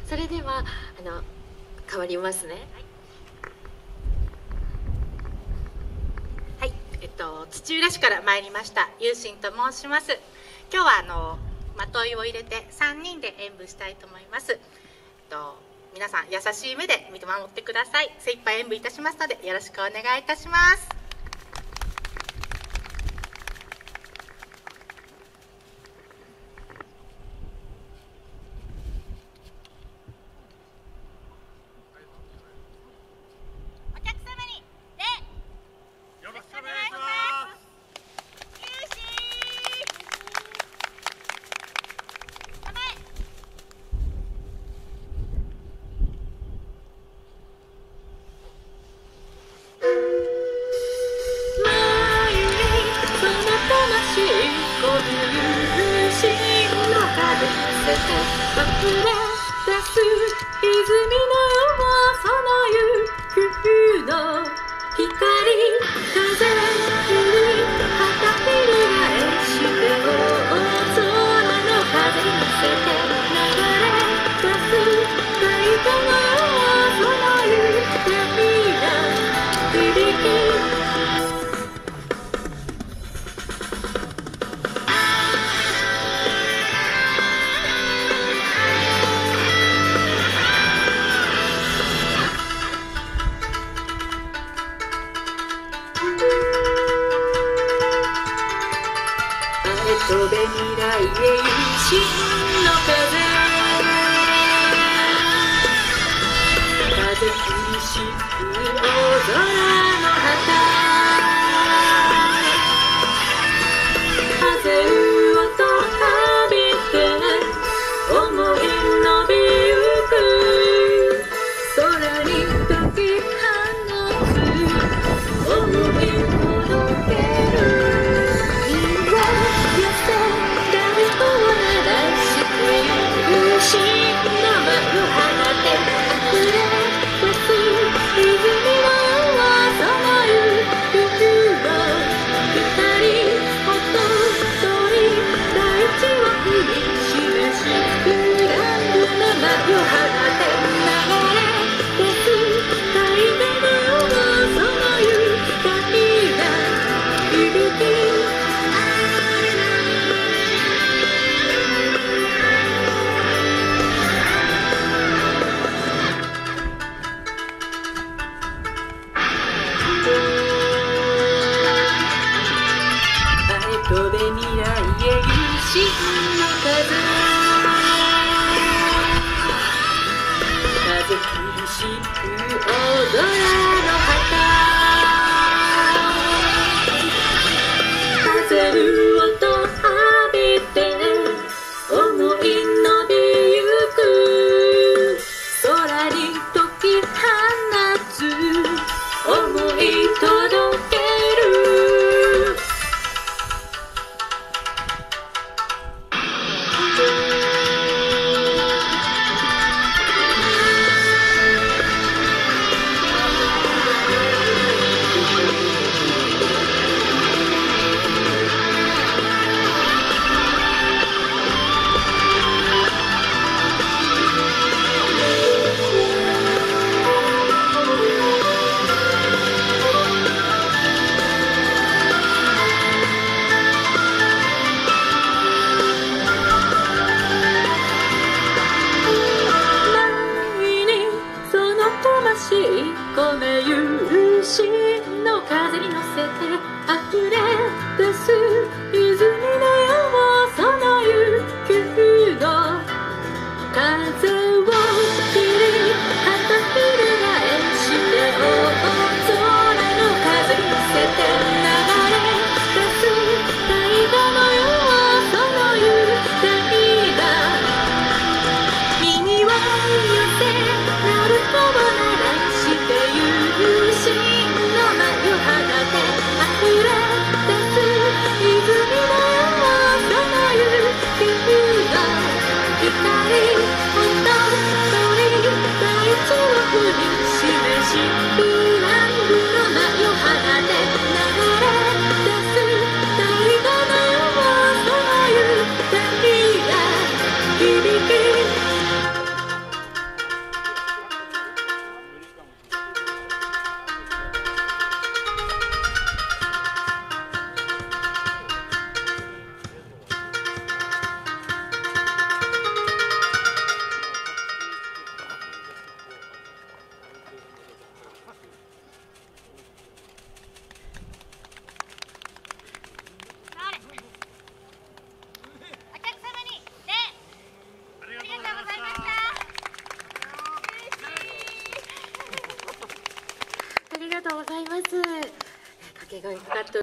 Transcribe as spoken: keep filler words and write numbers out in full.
それではあの変わりますね。 はい、えっと土浦市から参りましたゆうしんと申します。今日はあのまといを入れてさんにんで演舞したいと思います。えっと皆さん優しい目で見守ってください。精一杯演舞いたしますのでよろしくお願いいたします。 飛べ未来へ真の風風切りしく大空の旗風をと浴びて思い伸びゆく空に解き放つ思い届ける真の幕放て溢れ出す泉のそのゆくの光ほととり大地を踏みしめしグランドの幕放て流れ出す大地のそのゆ光が響き飛べ未来へ真の風風切りしく大空の旗風る音浴びて思い伸びゆく空に解き放つ思い届け込めゆしの風に乗せて溢れ出す泉のようそのゆくの風を切り旗翻して大空の風に乗せて流れ出す大河のようそのゆ光が右を寄せ鳴る子を鳴らしてゆ真の幕放て溢れ出す泉のようそのゆくが光ほととり大地を踏みしめしブランドの幕放て流れ出す大河のようそのゆ光が響きがにかかって